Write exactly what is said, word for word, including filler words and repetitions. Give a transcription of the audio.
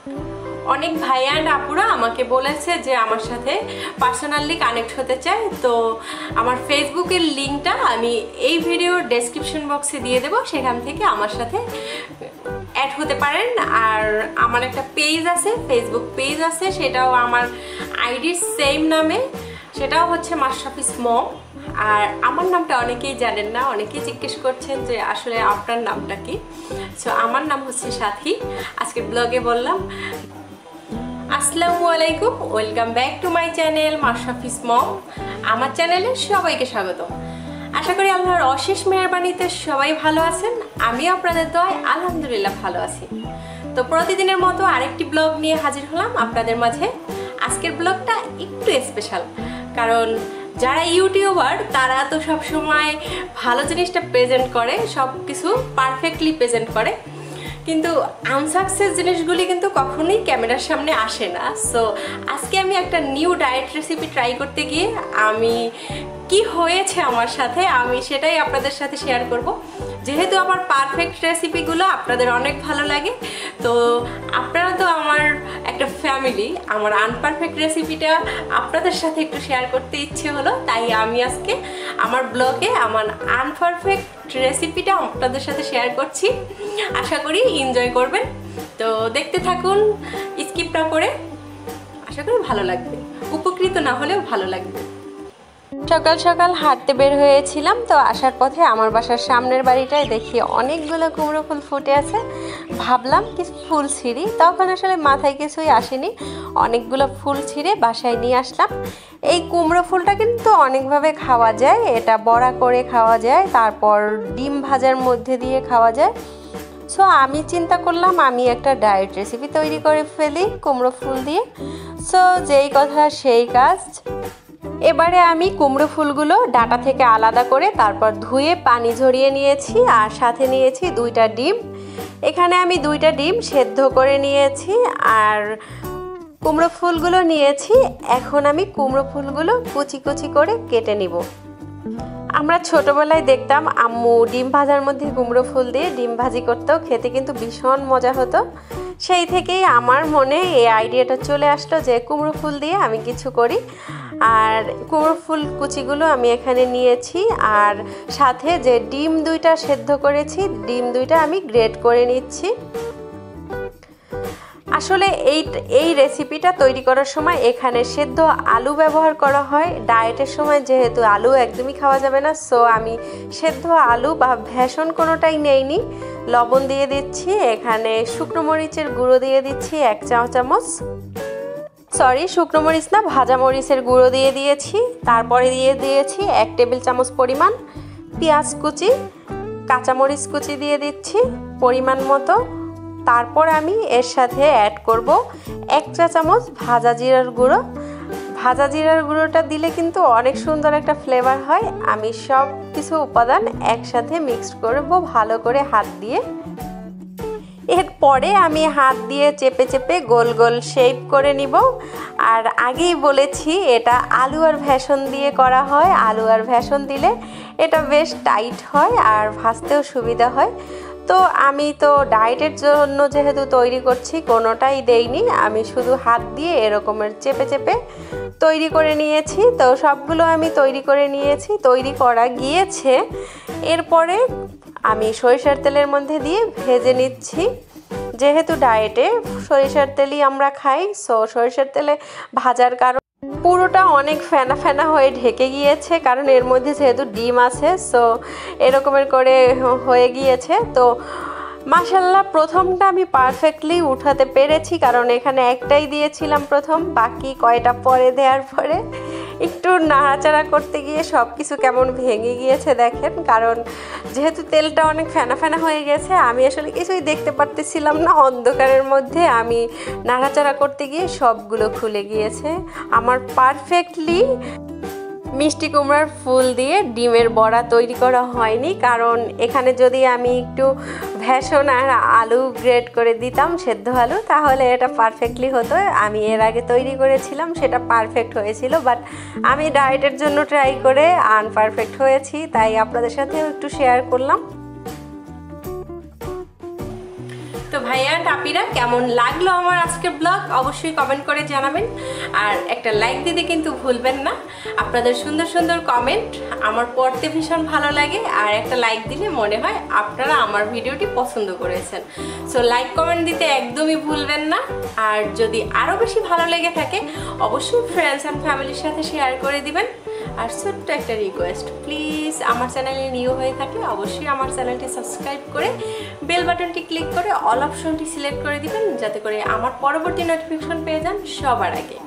অনেক ভাই অ্যান্ড আপুরা আমাকে বলেছে যে আমার সাথে পার্সোনালি কানেক্ট হতে চায়, তো আমার ফেসবুকের লিঙ্কটা আমি এই ভিডিওর ডেসক্রিপশন বক্সে দিয়ে দেবো, সেখান থেকে আমার সাথে অ্যাড হতে পারেন। আর আমার একটা পেজ আছে, ফেসবুক পেজ আছে, সেটাও আমার আইডির সেম নামে, সেটাও হচ্ছে মাশরাফিস মম। আর আমার নামটা অনেকেই জানেন না, অনেকেই জিজ্ঞেস করছেন যে আসলে আপনার নামটা কি। সো আমার নাম হচ্ছে সাথী। আজকের ব্লগে বললাম। আসসালামু আলাইকুম, welcome back to my channel Mashrafi's mom. আমার চ্যানেলে সবাইকে স্বাগত। আশা করি আল্লাহর অশেষ মেহেরবানিতে সবাই ভালো আছেন, আমিও আপনাদের দয়ায় আলহামদুলিল্লাহ ভালো আছি। তো প্রতিদিনের মতো আরেকটি ব্লগ নিয়ে হাজির হলাম আপনাদের মাঝে। আজকের ব্লগটা একটু স্পেশাল, কারণ যারা ইউটিউবার তারা তো সব সময় ভালো জিনিসটা প্রেজেন্ট করে, সব কিছু পারফেক্টলি প্রেজেন্ট করে, কিন্তু আনসাকসেস জিনিসগুলি কিন্তু কখনোই ক্যামেরার সামনে আসে না। সো আজকে আমি একটা নিউ ডায়েট রেসিপি ট্রাই করতে গিয়ে আমি কি হয়েছে আমার সাথে আমি সেটাই আপনাদের সাথে শেয়ার করব। যেহেতু আমার পারফেক্ট রেসিপিগুলো আপনাদের অনেক ভালো লাগে, তো আপনারা তো আমার একটা ফ্যামিলি, আমার আনপারফেক্ট রেসিপিটা আপনাদের সাথে একটু শেয়ার করতে ইচ্ছে হলো, তাই আমি আজকে আমার ব্লগে আমার আনপারফেক্ট রেসিপিটা আপনাদের সাথে শেয়ার করছি। আশা করি এনজয় করবেন, তো দেখতে থাকুন স্কিপ না করে। আশা করি ভালো লাগবে, উপকৃত না হলেও ভালো লাগবে। সকাল সকাল হাঁটতে বের হয়েছিলাম, তো আসার পথে আমার বাসার সামনের বাড়িটায় দেখি অনেকগুলো কুমড়ো ফুল ফুটে আছে। ভাবলাম কিছু ফুল ছিঁড়ি, তখন আসলে মাথায় কিছুই আসেনি, অনেকগুলো ফুল ছিঁড়ে বাসায় নিয়ে আসলাম। এই কুমড়ো ফুলটা কিন্তু অনেকভাবে খাওয়া যায়, এটা বড়া করে খাওয়া যায়, তারপর ডিম ভাজার মধ্যে দিয়ে খাওয়া যায়। সো আমি চিন্তা করলাম আমি একটা ডায়েট রেসিপি তৈরি করে ফেলি কুমড়ো ফুল দিয়ে। সো যেই কথা সেই কাজ, এবারে আমি কুমড়ো ফুলগুলো ডাঁটা থেকে আলাদা করে তারপর ধুয়ে পানি ঝরিয়ে নিয়েছি, আর সাথে নিয়েছি দুইটা ডিম। এখানে আমি দুইটা ডিম সেদ্ধ করে নিয়েছি, আর কুমড়ো ফুলগুলো নিয়েছি। এখন আমি কুমড়ো ফুলগুলো কুচি কুচি করে কেটে নিব। আমরা ছোটোবেলায় দেখতাম আম্মু ডিম ভাজার মধ্যে কুমড়ো ফুল দিয়ে ডিম ভাজি করতেও, খেতে কিন্তু ভীষণ মজা হতো। সেই থেকেই আমার মনে এই আইডিয়াটা চলে আসলো যে কুমড়ো ফুল দিয়ে আমি কিছু করি। আর কুমড়ো ফুল কুচিগুলো আমি এখানে নিয়েছি, আর সাথে যে ডিম দুইটা সেদ্ধ করেছি ডিম দুইটা আমি গ্রেট করে নিচ্ছি। আসলে এই এই রেসিপিটা তৈরি করার সময় এখানে সেদ্ধ আলু ব্যবহার করা হয়। ডায়েটের সময় যেহেতু আলু একদমই খাওয়া যাবে না, সো আমি সেদ্ধ আলু বা ভেষণ কোনোটাই নেইনি। লবণ দিয়ে দিচ্ছি, এখানে শুকনো মরিচের গুঁড়ো দিয়ে দিচ্ছি এক চা চামচ, সরি শুকনো মরিচ না ভাজা মরিচের গুঁড়ো দিয়ে দিয়েছি। তারপরে দিয়ে দিয়েছি এক টেবিল চামচ পরিমাণ পেঁয়াজ কুচি, কাঁচামরিচ কুচি দিয়ে দিচ্ছি পরিমাণ মতো। তারপর আমি এর সাথে অ্যাড করব এক চা চামচ ভাজা জিরার গুঁড়ো। ভাজা জিরার গুঁড়োটা দিলে কিন্তু অনেক সুন্দর একটা ফ্লেভার হয়। আমি সব কিছু উপাদান একসাথে মিক্সড করব ভালো করে হাত দিয়ে। এরপরে আমি হাত দিয়ে চেপে চেপে গোল গোল শেপ করে নিব। আর আগেই বলেছি এটা আলু আর ভেষণ দিয়ে করা হয়, আলু আর ভেষণ দিলে এটা বেশ টাইট হয় আর ভাজতেও সুবিধা হয়। তো আমি তো ডায়েটের জন্য যেহেতু তৈরি করছি কোনোটাই দেইনি, আমি শুধু হাত দিয়ে এরকমের চেপে চেপে তৈরি করে নিয়েছি। তো সবগুলো আমি তৈরি করে নিয়েছি, তৈরি করা গিয়েছে। এরপরে আমি সরিষার তেলের মধ্যে দিয়ে ভেজে নিচ্ছি। যেহেতু ডায়েটে সরিষার তেলই আমরা খাই, সো সরিষার তেলে ভাজার কারণ পুরোটা অনেক ফেনা ফেনা হয়ে ঢেকে গিয়েছে, কারণ এর মধ্যে যেহেতু ডিম আছে, সো এরকমের করে হয়ে গিয়েছে। তো মাশাল্লাহ প্রথমটা আমি পারফেক্টলি উঠাতে পেরেছি, কারণ এখানে একটাই দিয়েছিলাম প্রথম, বাকি কয়টা পরে দেওয়ার পরে একটু নাড়াচাড়া করতে গিয়ে সব কিছু কেমন ভেঙে গিয়েছে দেখেন। কারণ যেহেতু তেলটা অনেক ফেনা ফেনা হয়ে গেছে, আমি আসলে কিছুই দেখতে পারতেছিলাম না, অন্ধকারের মধ্যে আমি নাড়াচাড়া করতে গিয়ে সবগুলো খুলে গিয়েছে। আমার পারফেক্টলি মিষ্টি কুমড়ার ফুল দিয়ে ডিমের বড়া তৈরি করা হয়নি, কারণ এখানে যদি আমি একটু ভেষণ আর আলু গ্রেট করে দিতাম, সেদ্ধ আলু, তাহলে এটা পারফেক্টলি হতো। আমি এর আগে তৈরি করেছিলাম, সেটা পারফেক্ট হয়েছিল, বাট আমি ডায়েটের জন্য ট্রাই করে আনপারফেক্ট হয়েছি, তাই আপনাদের সাথেও একটু শেয়ার করলাম। তো ভাইয়া হ্যাপিরা কেমন লাগলো আমার আজকের ব্লগ অবশ্যই কমেন্ট করে জানাবেন আর একটা লাইক দিতে কিন্তু ভুলবেন না। আপনাদের সুন্দর সুন্দর কমেন্ট আমার পড়তে ভীষণ ভালো লাগে আর একটা লাইক দিলে মনে হয় আপনারা আমার ভিডিওটি পছন্দ করেছেন। সো লাইক কমেন্ট দিতে একদমই ভুলবেন না। আর যদি আরও বেশি ভালো লেগে থাকে অবশ্যই ফ্রেন্ডস অ্যান্ড ফ্যামিলির সাথে শেয়ার করে দিবেন। আর ছোট্ট একটা রিকোয়েস্ট, প্লিজ আমার চ্যানেলে নিউ হয়ে থাকলে অবশ্যই আমার চ্যানেলটি সাবস্ক্রাইব করে বেল বাটনটি ক্লিক করে অল অপশনটি সিলেক্ট করে দিবেন, যাতে করে আমার পরবর্তী নোটিফিকেশন পেয়ে যান সবার আগে।